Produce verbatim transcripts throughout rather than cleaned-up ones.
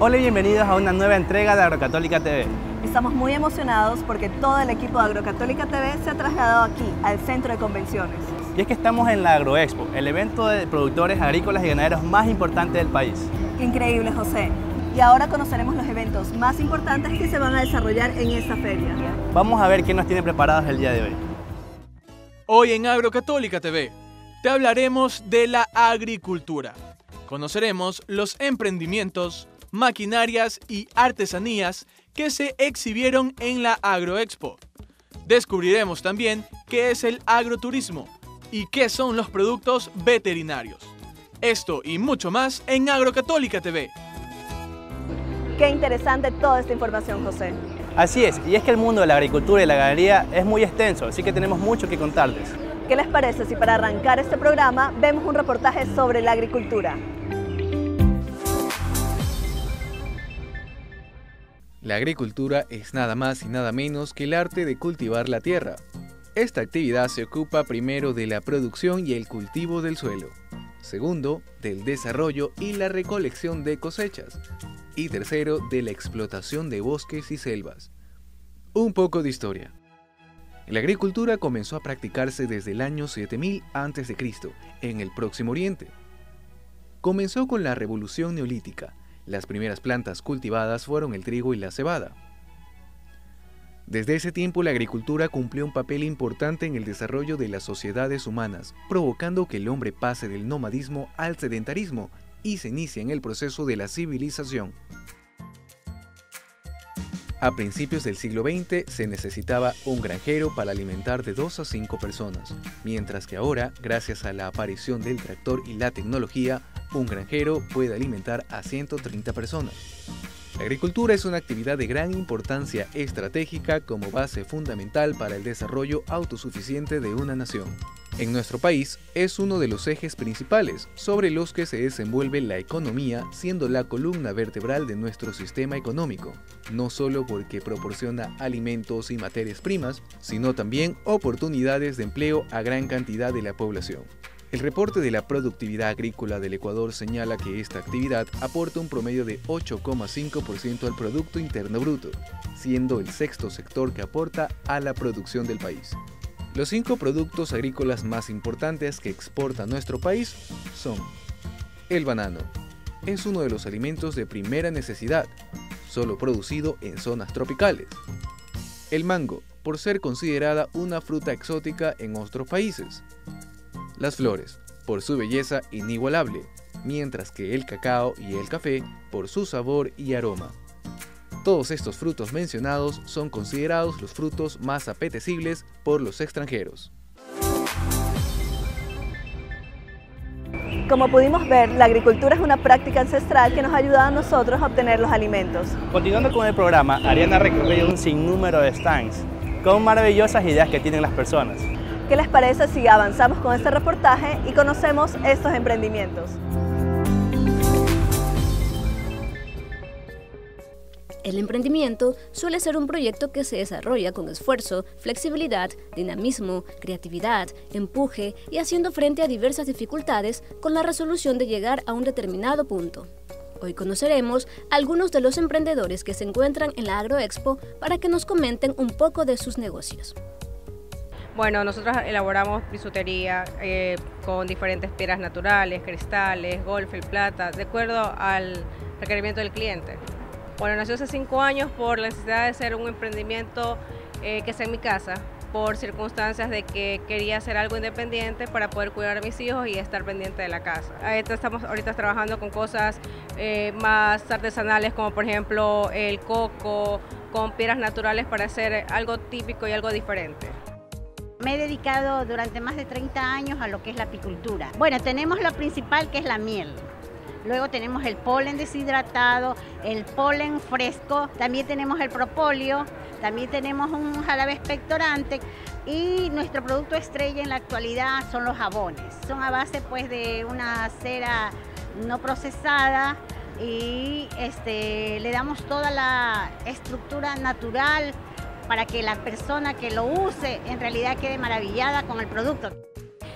Hola y bienvenidos a una nueva entrega de Agrocatólica T V. Estamos muy emocionados porque todo el equipo de Agrocatólica T V se ha trasladado aquí, al centro de convenciones. Y es que estamos en la Agroexpo, el evento de productores agrícolas y ganaderos más importante del país. ¡Qué increíble, José! Y ahora conoceremos los eventos más importantes que se van a desarrollar en esta feria. Vamos a ver qué nos tiene preparados el día de hoy. Hoy en Agrocatólica T V te hablaremos de la agricultura. Conoceremos los emprendimientos, maquinarias y artesanías que se exhibieron en la Agroexpo. Descubriremos también qué es el agroturismo y qué son los productos veterinarios. Esto y mucho más en Agrocatólica T V. Qué interesante toda esta información, José. Así es, y es que el mundo de la agricultura y la ganadería es muy extenso, así que tenemos mucho que contarles. ¿Qué les parece si para arrancar este programa vemos un reportaje sobre la agricultura? La agricultura es nada más y nada menos que el arte de cultivar la tierra. Esta actividad se ocupa primero de la producción y el cultivo del suelo, segundo, del desarrollo y la recolección de cosechas, y tercero, de la explotación de bosques y selvas. Un poco de historia. La agricultura comenzó a practicarse desde el año siete mil antes de Cristo en el Próximo Oriente. Comenzó con la Revolución Neolítica. Las primeras plantas cultivadas fueron el trigo y la cebada. Desde ese tiempo la agricultura cumplió un papel importante en el desarrollo de las sociedades humanas, provocando que el hombre pase del nomadismo al sedentarismo y se inicie en el proceso de la civilización. A principios del siglo veinte se necesitaba un granjero para alimentar de dos a cinco personas, mientras que ahora, gracias a la aparición del tractor y la tecnología, un granjero puede alimentar a ciento treinta personas. La agricultura es una actividad de gran importancia estratégica como base fundamental para el desarrollo autosuficiente de una nación. En nuestro país es uno de los ejes principales sobre los que se desenvuelve la economía, siendo la columna vertebral de nuestro sistema económico, no solo porque proporciona alimentos y materias primas, sino también oportunidades de empleo a gran cantidad de la población. El reporte de la productividad agrícola del Ecuador señala que esta actividad aporta un promedio de ocho coma cinco por ciento al Producto Interno Bruto, siendo el sexto sector que aporta a la producción del país. Los cinco productos agrícolas más importantes que exporta nuestro país son: el banano. Es uno de los alimentos de primera necesidad, solo producido en zonas tropicales. El mango, por ser considerada una fruta exótica en otros países. Las flores, por su belleza inigualable, mientras que el cacao y el café por su sabor y aroma. Todos estos frutos mencionados son considerados los frutos más apetecibles por los extranjeros. Como pudimos ver, la agricultura es una práctica ancestral que nos ayuda a nosotros a obtener los alimentos. Continuando con el programa, Ariana ha recorrido un sinnúmero de stands con maravillosas ideas que tienen las personas. ¿Qué les parece si avanzamos con este reportaje y conocemos estos emprendimientos? El emprendimiento suele ser un proyecto que se desarrolla con esfuerzo, flexibilidad, dinamismo, creatividad, empuje y haciendo frente a diversas dificultades con la resolución de llegar a un determinado punto. Hoy conoceremos algunos de los emprendedores que se encuentran en la Agroexpo para que nos comenten un poco de sus negocios. Bueno, nosotros elaboramos bisutería eh, con diferentes piedras naturales, cristales, golfo, plata, de acuerdo al requerimiento del cliente. Bueno, nació hace cinco años por la necesidad de ser un emprendimiento eh, que sea en mi casa, por circunstancias de que quería hacer algo independiente para poder cuidar a mis hijos y estar pendiente de la casa. Ahorita estamos ahorita trabajando con cosas eh, más artesanales, como por ejemplo el coco, con piedras naturales para hacer algo típico y algo diferente. Me he dedicado durante más de treinta años a lo que es la apicultura. Bueno, tenemos lo principal que es la miel. Luego tenemos el polen deshidratado, el polen fresco, también tenemos el propóleo, también tenemos un jarabe expectorante y nuestro producto estrella en la actualidad son los jabones. Son a base pues de una cera no procesada y este, le damos toda la estructura natural para que la persona que lo use en realidad quede maravillada con el producto.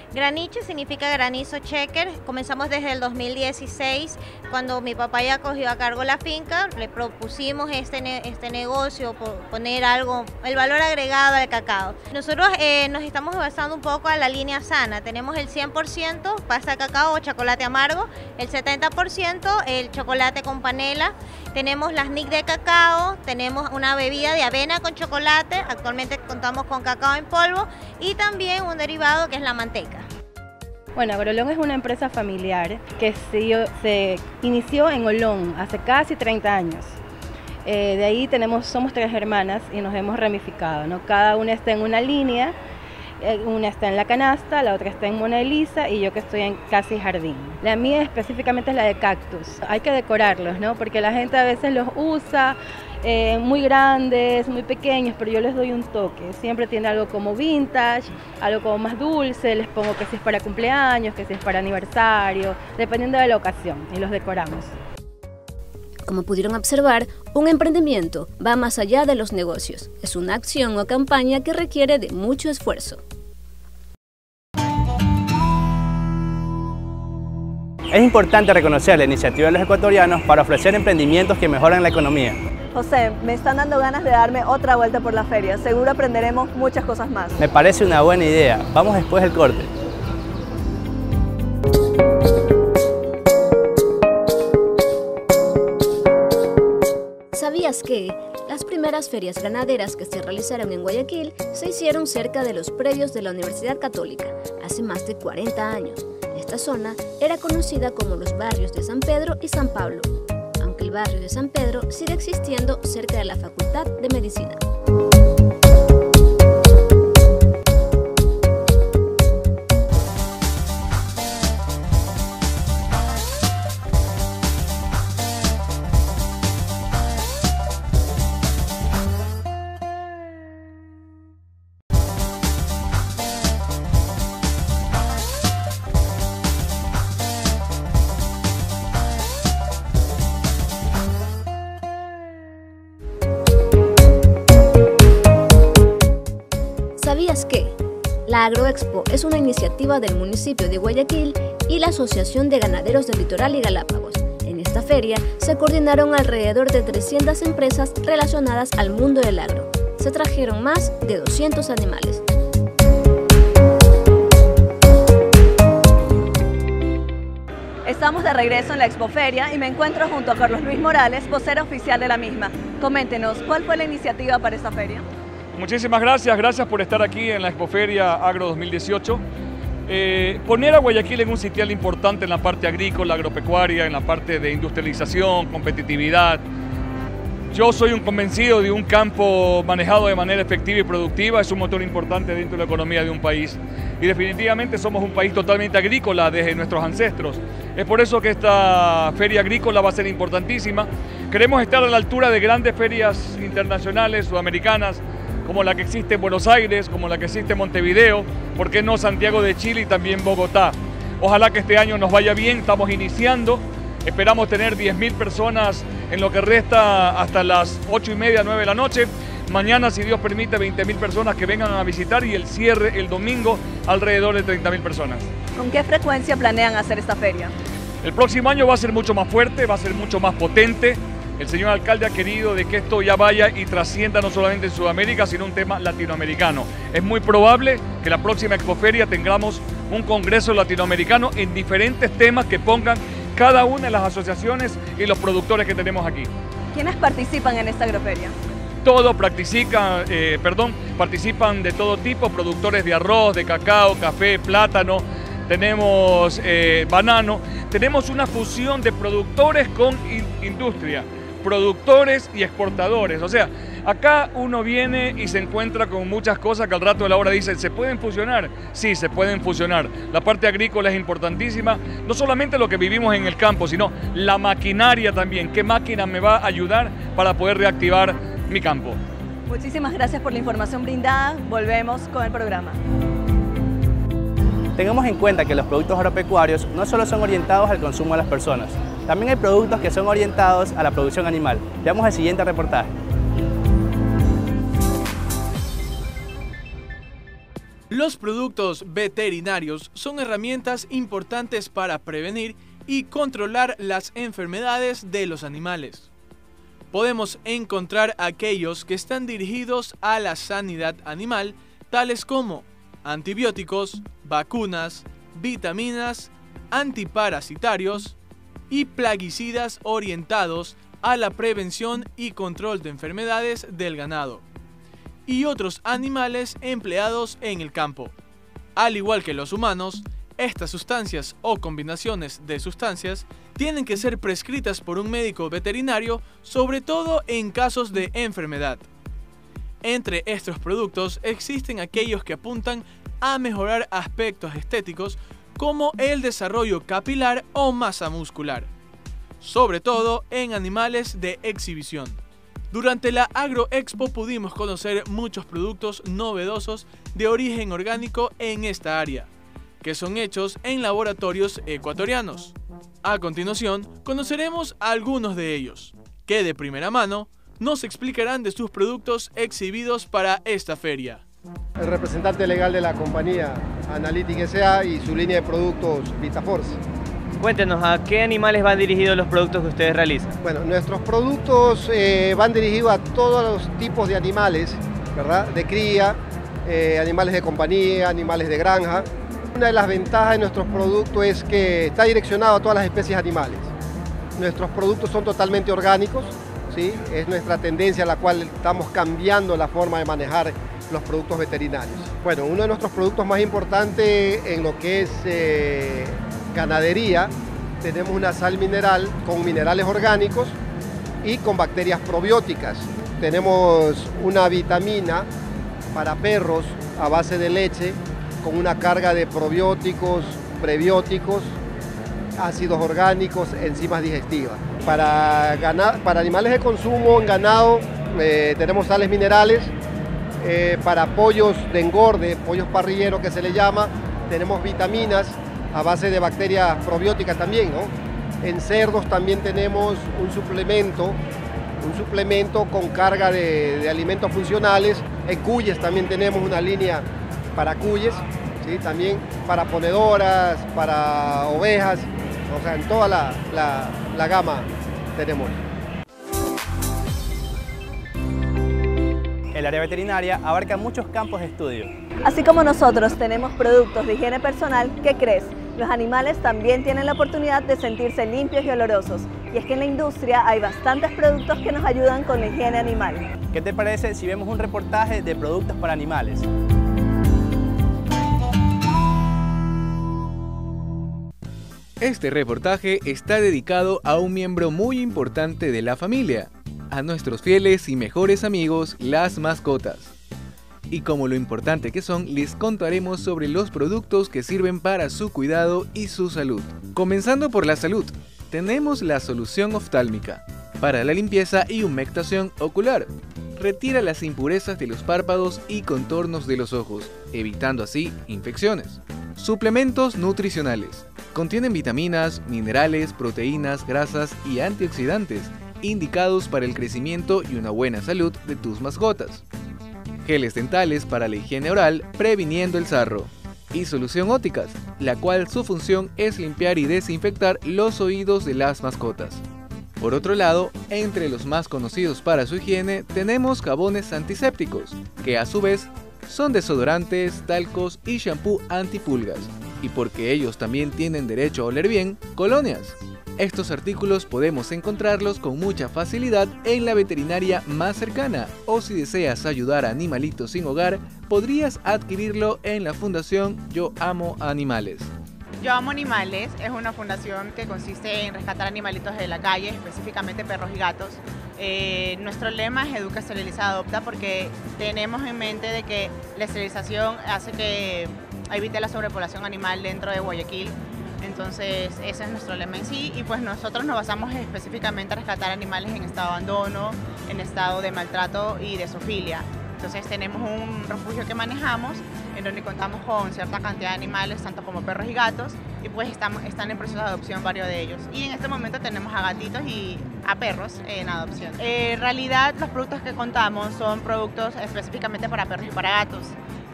Graniche significa granizo checker. Comenzamos desde el dos mil dieciséis, cuando mi papá ya cogió a cargo la finca. Le propusimos este, ne este negocio, por poner algo, el valor agregado al cacao. Nosotros eh, nos estamos basando un poco a la línea sana. Tenemos el cien por ciento pasta de cacao o chocolate amargo, el setenta por ciento el chocolate con panela. Tenemos las N I C de cacao, tenemos una bebida de avena con chocolate. Actualmente contamos con cacao en polvo y también un derivado que es la manteca. Bueno, Agrolón es una empresa familiar que se, se inició en Olón hace casi treinta años. Eh, de ahí tenemos, somos tres hermanas y nos hemos ramificado, ¿no? Cada una está en una línea, eh, una está en la canasta, la otra está en Mona Elisa y yo que estoy en casi jardín. La mía específicamente es la de cactus. Hay que decorarlos, ¿no? Porque la gente a veces los usa Eh, muy grandes, muy pequeños, pero yo les doy un toque. Siempre tiene algo como vintage, algo como más dulce, les pongo que si es para cumpleaños, que si es para aniversario, dependiendo de la ocasión, y los decoramos. Como pudieron observar, un emprendimiento va más allá de los negocios. Es una acción o campaña que requiere de mucho esfuerzo. Es importante reconocer la iniciativa de los ecuatorianos para ofrecer emprendimientos que mejoran la economía. José, me están dando ganas de darme otra vuelta por la feria. Seguro aprenderemos muchas cosas más. Me parece una buena idea. Vamos después del corte. ¿Sabías que las primeras ferias ganaderas que se realizaron en Guayaquil se hicieron cerca de los predios de la Universidad Católica hace más de cuarenta años? Esta zona era conocida como los barrios de San Pedro y San Pablo, aunque el barrio de San Pedro sigue existiendo cerca de la Facultad de Medicina. ¿Sabías que? La Agroexpo es una iniciativa del municipio de Guayaquil y la Asociación de Ganaderos del Litoral y Galápagos. En esta feria se coordinaron alrededor de trescientas empresas relacionadas al mundo del agro. Se trajeron más de doscientos animales. Estamos de regreso en la Expoferia y me encuentro junto a Carlos Luis Morales, vocero oficial de la misma. Coméntenos, ¿cuál fue la iniciativa para esta feria? Muchísimas gracias, gracias por estar aquí en la Expoferia Agro dos mil dieciocho. Eh, poner a Guayaquil en un sitial importante en la parte agrícola, agropecuaria, en la parte de industrialización, competitividad. Yo soy un convencido de un campo manejado de manera efectiva y productiva, es un motor importante dentro de la economía de un país. Y definitivamente somos un país totalmente agrícola desde nuestros ancestros. Es por eso que esta feria agrícola va a ser importantísima. Queremos estar a la altura de grandes ferias internacionales, sudamericanas, como la que existe en Buenos Aires, como la que existe en Montevideo, ¿por qué no Santiago de Chile y también Bogotá? Ojalá que este año nos vaya bien, estamos iniciando, esperamos tener diez mil personas en lo que resta hasta las ocho y media, nueve de la noche. Mañana, si Dios permite, veinte mil personas que vengan a visitar y el cierre el domingo alrededor de treinta mil personas. ¿Con qué frecuencia planean hacer esta feria? El próximo año va a ser mucho más fuerte, va a ser mucho más potente. El señor alcalde ha querido de que esto ya vaya y trascienda no solamente en Sudamérica, sino un tema latinoamericano. Es muy probable que la próxima Expoferia tengamos un congreso latinoamericano en diferentes temas que pongan cada una de las asociaciones y los productores que tenemos aquí. ¿Quiénes participan en esta agroferia? Todos participan, eh, perdón, participan de todo tipo, productores de arroz, de cacao, café, plátano, tenemos eh, banano, tenemos una fusión de productores con in industria. Productores y exportadores, o sea, acá uno viene y se encuentra con muchas cosas que al rato de la hora dicen, ¿se pueden fusionar? Sí, se pueden fusionar. La parte agrícola es importantísima, no solamente lo que vivimos en el campo, sino la maquinaria también. ¿Qué máquina me va a ayudar para poder reactivar mi campo? Muchísimas gracias por la información brindada, volvemos con el programa. Tengamos en cuenta que los productos agropecuarios no solo son orientados al consumo de las personas, también hay productos que son orientados a la producción animal. Veamos el siguiente reportaje. Los productos veterinarios son herramientas importantes para prevenir y controlar las enfermedades de los animales. Podemos encontrar aquellos que están dirigidos a la sanidad animal, tales como antibióticos, vacunas, vitaminas, antiparasitarios y plaguicidas orientados a la prevención y control de enfermedades del ganado y otros animales empleados en el campo. Al igual que los humanos, estas sustancias o combinaciones de sustancias tienen que ser prescritas por un médico veterinario, sobre todo en casos de enfermedad. Entre estos productos existen aquellos que apuntan a mejorar aspectos estéticos como el desarrollo capilar o masa muscular, sobre todo en animales de exhibición. Durante la Agroexpo pudimos conocer muchos productos novedosos de origen orgánico en esta área, que son hechos en laboratorios ecuatorianos. A continuación, conoceremos algunos de ellos, que de primera mano nos explicarán de sus productos exhibidos para esta feria. El representante legal de la compañía Analytic S A y su línea de productos VitaForce. Cuéntenos, ¿a qué animales van dirigidos los productos que ustedes realizan? Bueno, nuestros productos eh, van dirigidos a todos los tipos de animales, ¿verdad? De cría, eh, animales de compañía, animales de granja. Una de las ventajas de nuestros productos es que está direccionado a todas las especies animales. Nuestros productos son totalmente orgánicos, ¿sí? Es nuestra tendencia a la cual estamos cambiando la forma de manejar los productos veterinarios. Bueno, uno de nuestros productos más importantes en lo que es eh, ganadería, tenemos una sal mineral con minerales orgánicos y con bacterias probióticas. Tenemos una vitamina para perros a base de leche con una carga de probióticos, prebióticos, ácidos orgánicos, enzimas digestivas. Para, para animales de consumo en ganado eh, tenemos sales minerales. Eh, para pollos de engorde, pollos parrilleros que se le llama, tenemos vitaminas a base de bacterias probióticas también, ¿no? En cerdos también tenemos un suplemento, un suplemento con carga de, de alimentos funcionales. En cuyes también tenemos una línea para cuyes, ¿sí? También para ponedoras, para ovejas, o sea, en toda la, la, la gama tenemos. El área veterinaria abarca muchos campos de estudio. Así como nosotros tenemos productos de higiene personal, ¿qué crees? Los animales también tienen la oportunidad de sentirse limpios y olorosos. Y es que en la industria hay bastantes productos que nos ayudan con la higiene animal. ¿Qué te parece si vemos un reportaje de productos para animales? Este reportaje está dedicado a un miembro muy importante de la familia, a nuestros fieles y mejores amigos, las mascotas. Y como lo importante que son, les contaremos sobre los productos que sirven para su cuidado y su salud. Comenzando por la salud, tenemos la solución oftálmica, para la limpieza y humectación ocular. Retira las impurezas de los párpados y contornos de los ojos, evitando así infecciones. Suplementos nutricionales. Contienen vitaminas, minerales, proteínas, grasas y antioxidantes, indicados para el crecimiento y una buena salud de tus mascotas. Geles dentales para la higiene oral, previniendo el sarro. Y solución óticas, la cual su función es limpiar y desinfectar los oídos de las mascotas. Por otro lado, entre los más conocidos para su higiene tenemos jabones antisépticos, que a su vez son desodorantes, talcos y shampoo antipulgas. Y porque ellos también tienen derecho a oler bien, colonias. Estos artículos podemos encontrarlos con mucha facilidad en la veterinaria más cercana, o si deseas ayudar a animalitos sin hogar, podrías adquirirlo en la Fundación Yo Amo Animales. Yo Amo Animales es una fundación que consiste en rescatar animalitos de la calle, específicamente perros y gatos. Eh, nuestro lema es Educa, Esteriliza, Adopta, porque tenemos en mente de que la esterilización hace que evite la sobrepoblación animal dentro de Guayaquil. Entonces ese es nuestro lema en sí, y pues nosotros nos basamos específicamente a rescatar animales en estado de abandono, en estado de maltrato y de zoofilia. Entonces tenemos un refugio que manejamos en donde contamos con cierta cantidad de animales, tanto como perros y gatos, y pues estamos, están en proceso de adopción varios de ellos. Y en este momento tenemos a gatitos y a perros en adopción. En realidad los productos que contamos son productos específicamente para perros y para gatos.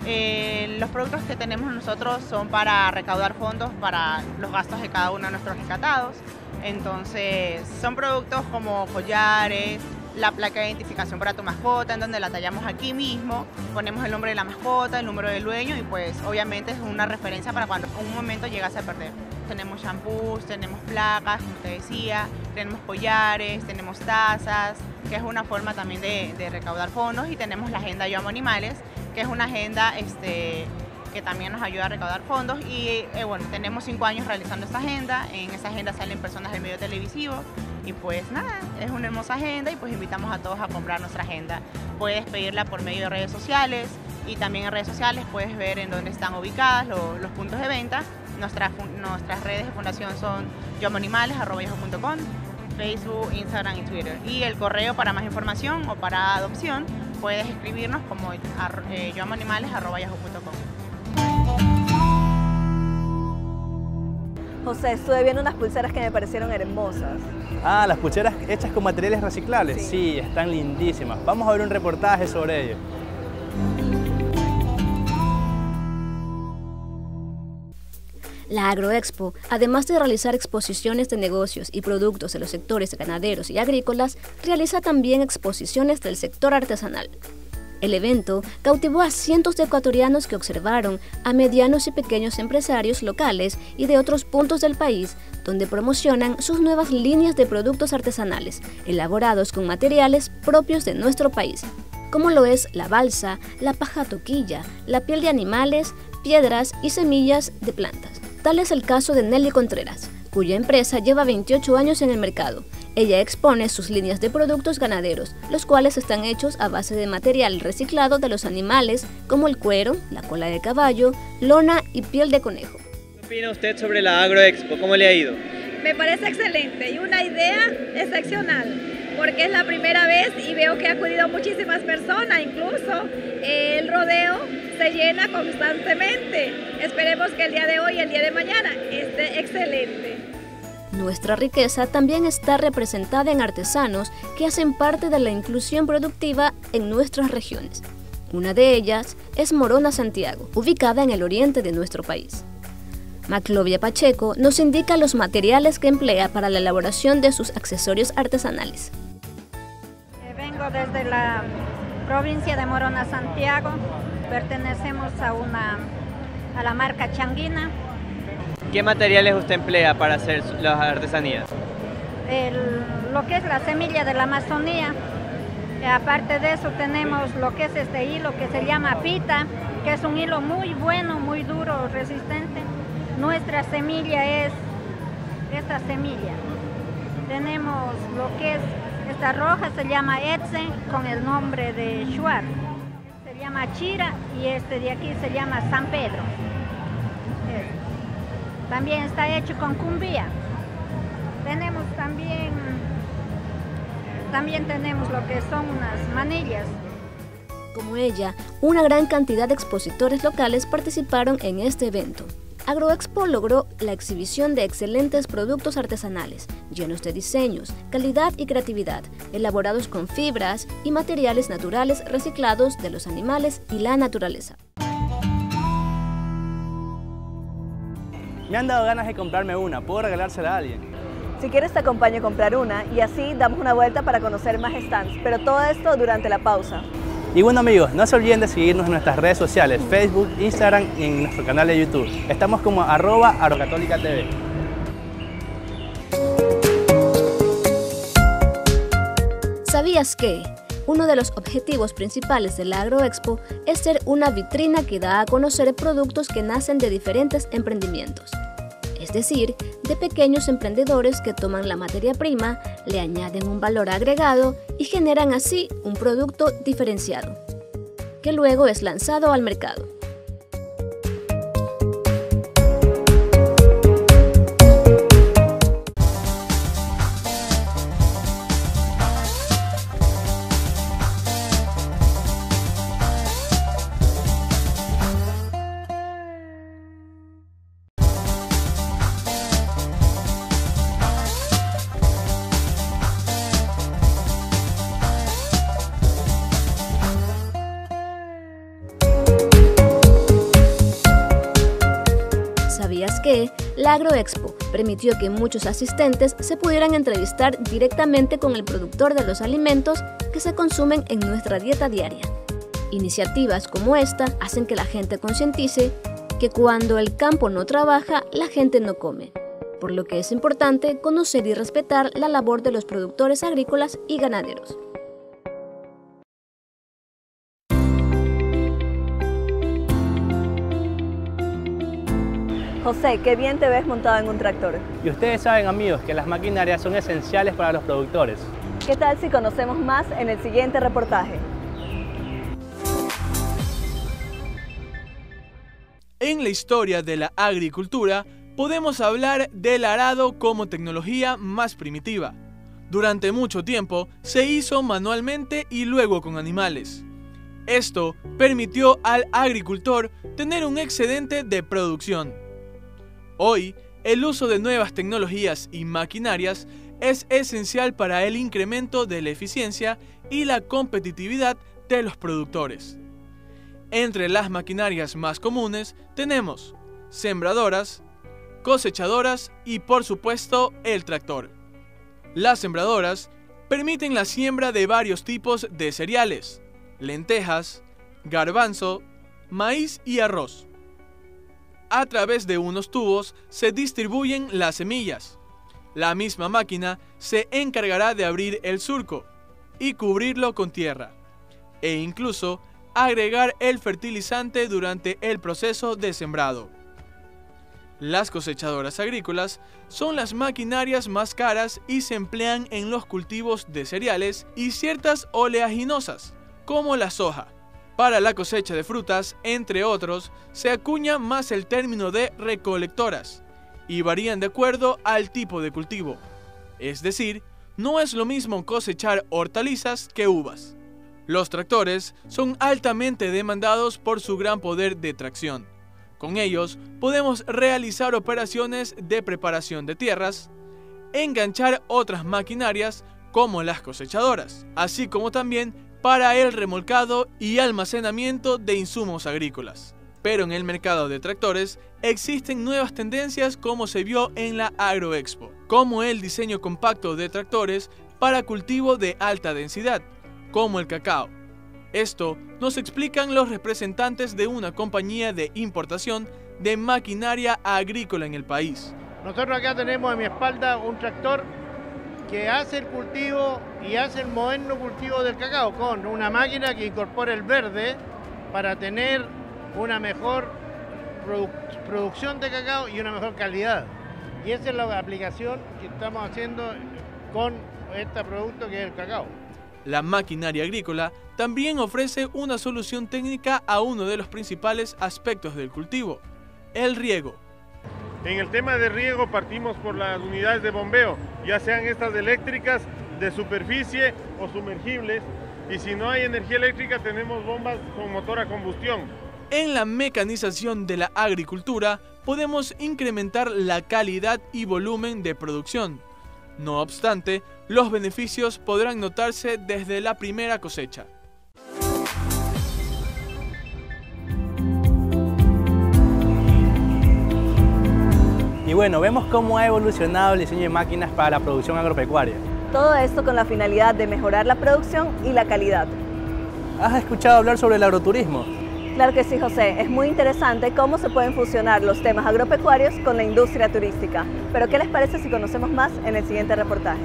Eh, los productos que tenemos nosotros son para recaudar fondos para los gastos de cada uno de nuestros rescatados. Entonces, son productos como collares, la placa de identificación para tu mascota, en donde la tallamos aquí mismo, ponemos el nombre de la mascota, el número del dueño y pues obviamente es una referencia para cuando en un momento llegase a perder. Tenemos shampoos, tenemos placas, como te decía, tenemos collares, tenemos tazas, que es una forma también de, de recaudar fondos, y tenemos la agenda Yo Amo Animales, que es una agenda este, que también nos ayuda a recaudar fondos y eh, bueno, tenemos cinco años realizando esta agenda. En esa agenda salen personas del medio televisivo y pues nada, es una hermosa agenda y pues invitamos a todos a comprar nuestra agenda. Puedes pedirla por medio de redes sociales y también en redes sociales puedes ver en dónde están ubicadas los, los puntos de venta. Nuestras, nuestras redes de fundación son yo amo animales arroba yahoo punto com, Facebook, Instagram y Twitter. Y el correo para más información o para adopción puedes escribirnos como eh, yo amo animales arroba yahoo punto com. José, estuve viendo unas pulseras que me parecieron hermosas. Ah, las pulseras hechas con materiales reciclables. Sí, sí, están lindísimas. Vamos a ver un reportaje sobre ello. La Agroexpo, además de realizar exposiciones de negocios y productos de los sectores ganaderos y agrícolas, realiza también exposiciones del sector artesanal. El evento cautivó a cientos de ecuatorianos que observaron a medianos y pequeños empresarios locales y de otros puntos del país, donde promocionan sus nuevas líneas de productos artesanales, elaborados con materiales propios de nuestro país, como lo es la balsa, la paja toquilla, la piel de animales, piedras y semillas de plantas. Tal es el caso de Nelly Contreras, cuya empresa lleva veintiocho años en el mercado. Ella expone sus líneas de productos ganaderos, los cuales están hechos a base de material reciclado de los animales, como el cuero, la cola de caballo, lona y piel de conejo. ¿Qué opina usted sobre la Agroexpo? ¿Cómo le ha ido? Me parece excelente y una idea excepcional, porque es la primera vez y veo que ha acudido muchísimas personas, incluso eh, el rodeo se llena constantemente. Esperemos que el día de hoy y el día de mañana esté excelente. Nuestra riqueza también está representada en artesanos que hacen parte de la inclusión productiva en nuestras regiones. Una de ellas es Morona Santiago, ubicada en el oriente de nuestro país. Maclovia Pacheco nos indica los materiales que emplea para la elaboración de sus accesorios artesanales. Vengo desde la provincia de Morona Santiago, pertenecemos a, una, a la marca Changuina. ¿Qué materiales usted emplea para hacer las artesanías? El, lo que es la semilla de la Amazonía. Aparte de eso tenemos lo que es este hilo que se llama pita, que es un hilo muy bueno, muy duro, resistente. Nuestra semilla es esta semilla. Tenemos lo que es esta roja, se llama Etze, con el nombre de Shuar. Se llama Chira y este de aquí se llama San Pedro. También está hecho con cumbía. Tenemos también, también tenemos lo que son unas manillas. Como ella, una gran cantidad de expositores locales participaron en este evento. Agroexpo logró la exhibición de excelentes productos artesanales, llenos de diseños, calidad y creatividad, elaborados con fibras y materiales naturales reciclados de los animales y la naturaleza. Me han dado ganas de comprarme una, ¿puedo regalársela a alguien? Si quieres te acompaño a comprar una y así damos una vuelta para conocer más stands, pero todo esto durante la pausa. Y bueno amigos, no se olviden de seguirnos en nuestras redes sociales, Facebook, Instagram y en nuestro canal de YouTube. Estamos como arroba agrocatólica T V. ¿Sabías que uno de los objetivos principales de la Agroexpo es ser una vitrina que da a conocer productos que nacen de diferentes emprendimientos? Es decir, de pequeños emprendedores que toman la materia prima, le añaden un valor agregado y generan así un producto diferenciado, que luego es lanzado al mercado. que la Agroexpo permitió que muchos asistentes se pudieran entrevistar directamente con el productor de los alimentos que se consumen en nuestra dieta diaria. Iniciativas como esta hacen que la gente concientice que cuando el campo no trabaja, la gente no come, por lo que es importante conocer y respetar la labor de los productores agrícolas y ganaderos. José, qué bien te ves montado en un tractor. Y ustedes saben, amigos, que las maquinarias son esenciales para los productores. ¿Qué tal si conocemos más en el siguiente reportaje? En la historia de la agricultura, podemos hablar del arado como tecnología más primitiva. Durante mucho tiempo se hizo manualmente y luego con animales. Esto permitió al agricultor tener un excedente de producción. Hoy, el uso de nuevas tecnologías y maquinarias es esencial para el incremento de la eficiencia y la competitividad de los productores. Entre las maquinarias más comunes tenemos sembradoras, cosechadoras y, por supuesto, el tractor. Las sembradoras permiten la siembra de varios tipos de cereales, lentejas, garbanzo, maíz y arroz. A través de unos tubos se distribuyen las semillas. La misma máquina se encargará de abrir el surco y cubrirlo con tierra, e incluso agregar el fertilizante durante el proceso de sembrado. Las cosechadoras agrícolas son las maquinarias más caras y se emplean en los cultivos de cereales y ciertas oleaginosas, como la soja. Para la cosecha de frutas, entre otros, se acuña más el término de recolectoras y varían de acuerdo al tipo de cultivo. Es decir, no es lo mismo cosechar hortalizas que uvas. Los tractores son altamente demandados por su gran poder de tracción. Con ellos podemos realizar operaciones de preparación de tierras, enganchar otras maquinarias como las cosechadoras, así como también para el remolcado y almacenamiento de insumos agrícolas. Pero en el mercado de tractores existen nuevas tendencias como se vio en la Agroexpo, como el diseño compacto de tractores para cultivo de alta densidad, como el cacao. Esto nos explican los representantes de una compañía de importación de maquinaria agrícola en el país. Nosotros acá tenemos a mi espalda un tractor que hace el cultivo y hace el moderno cultivo del cacao con una máquina que incorpora el verde para tener una mejor produ producción de cacao y una mejor calidad. Y esa es la aplicación que estamos haciendo con este producto que es el cacao. La maquinaria agrícola también ofrece una solución técnica a uno de los principales aspectos del cultivo, el riego. En el tema de riego partimos por las unidades de bombeo, ya sean estas eléctricas, de superficie o sumergibles, y si no hay energía eléctrica tenemos bombas con motor a combustión. En la mecanización de la agricultura podemos incrementar la calidad y volumen de producción. No obstante, los beneficios podrán notarse desde la primera cosecha. Y bueno, vemos cómo ha evolucionado el diseño de máquinas para la producción agropecuaria. Todo esto con la finalidad de mejorar la producción y la calidad. ¿Has escuchado hablar sobre el agroturismo? Claro que sí, José. Es muy interesante cómo se pueden fusionar los temas agropecuarios con la industria turística. Pero ¿qué les parece si conocemos más en el siguiente reportaje?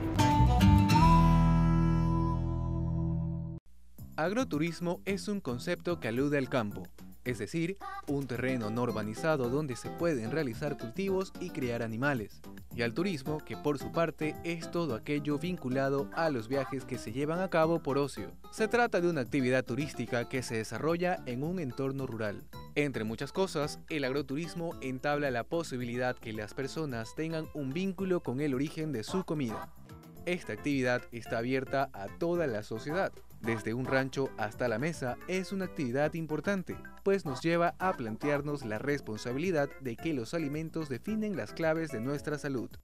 Agroturismo es un concepto que alude al campo, es decir, un terreno no urbanizado donde se pueden realizar cultivos y criar animales, y al turismo, que por su parte es todo aquello vinculado a los viajes que se llevan a cabo por ocio. Se trata de una actividad turística que se desarrolla en un entorno rural. Entre muchas cosas, el agroturismo entabla la posibilidad que las personas tengan un vínculo con el origen de su comida. Esta actividad está abierta a toda la sociedad. Desde un rancho hasta la mesa es una actividad importante, pues nos lleva a plantearnos la responsabilidad de que los alimentos definen las claves de nuestra salud.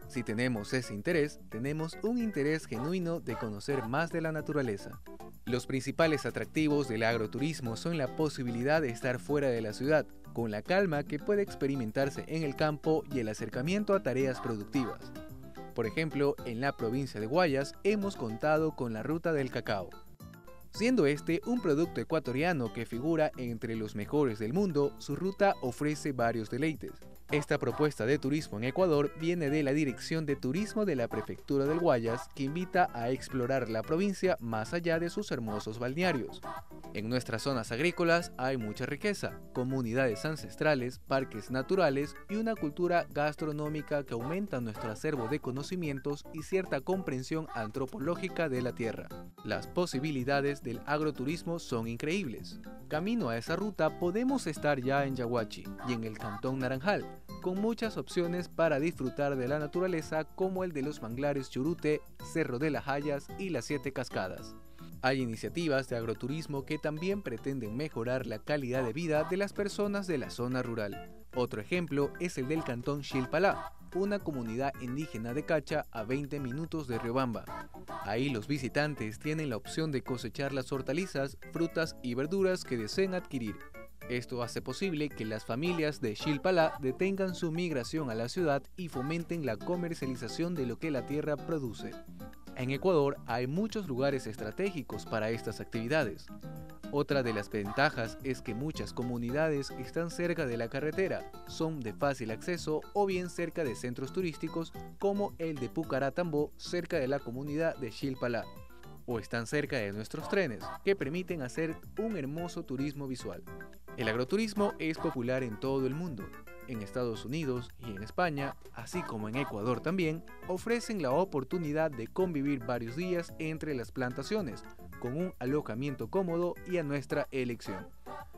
Si tenemos ese interés, tenemos un interés genuino de conocer más de la naturaleza. Los principales atractivos del agroturismo son la posibilidad de estar fuera de la ciudad, con la calma que puede experimentarse en el campo y el acercamiento a tareas productivas. Por ejemplo, en la provincia de Guayas hemos contado con la Ruta del Cacao. Siendo este un producto ecuatoriano que figura entre los mejores del mundo, su ruta ofrece varios deleites. Esta propuesta de turismo en Ecuador viene de la Dirección de Turismo de la Prefectura del Guayas, que invita a explorar la provincia más allá de sus hermosos balnearios. En nuestras zonas agrícolas hay mucha riqueza, comunidades ancestrales, parques naturales y una cultura gastronómica que aumenta nuestro acervo de conocimientos y cierta comprensión antropológica de la tierra. Las posibilidades del agroturismo son increíbles. Camino a esa ruta podemos estar ya en Yaguachi y en el Cantón Naranjal, con muchas opciones para disfrutar de la naturaleza como el de los manglares Churute, Cerro de las Hayas y las Siete Cascadas. Hay iniciativas de agroturismo que también pretenden mejorar la calidad de vida de las personas de la zona rural. Otro ejemplo es el del Cantón Xilpalá, una comunidad indígena de Cacha a veinte minutos de Riobamba. Ahí los visitantes tienen la opción de cosechar las hortalizas, frutas y verduras que deseen adquirir. Esto hace posible que las familias de Xilpalá detengan su migración a la ciudad y fomenten la comercialización de lo que la tierra produce. En Ecuador hay muchos lugares estratégicos para estas actividades. Otra de las ventajas es que muchas comunidades están cerca de la carretera, son de fácil acceso o bien cerca de centros turísticos como el de Pucaratambó, cerca de la comunidad de Xilpalá, o están cerca de nuestros trenes, que permiten hacer un hermoso turismo visual. El agroturismo es popular en todo el mundo. En Estados Unidos y en España, así como en Ecuador también, ofrecen la oportunidad de convivir varios días entre las plantaciones, con un alojamiento cómodo y a nuestra elección.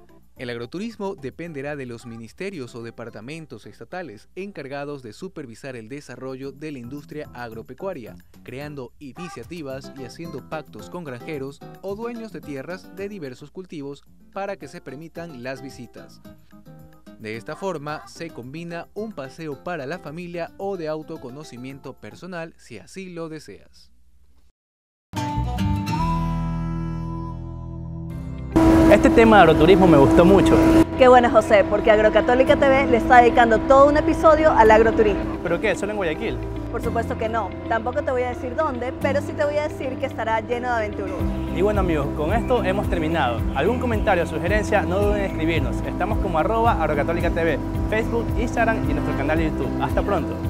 El agroturismo dependerá de los ministerios o departamentos estatales encargados de supervisar el desarrollo de la industria agropecuaria, creando iniciativas y haciendo pactos con granjeros o dueños de tierras de diversos cultivos para que se permitan las visitas. De esta forma se combina un paseo para la familia o de autoconocimiento personal si así lo deseas. Este tema de agroturismo me gustó mucho. Qué bueno, José, porque Agrocatólica T V le está dedicando todo un episodio al agroturismo. ¿Pero qué? ¿Solo en Guayaquil? Por supuesto que no. Tampoco te voy a decir dónde, pero sí te voy a decir que estará lleno de aventuras. Y bueno, amigos, con esto hemos terminado. ¿Algún comentario o sugerencia? No duden en escribirnos. Estamos como arroba Agrocatólica T V, Facebook, Instagram y nuestro canal de YouTube. Hasta pronto.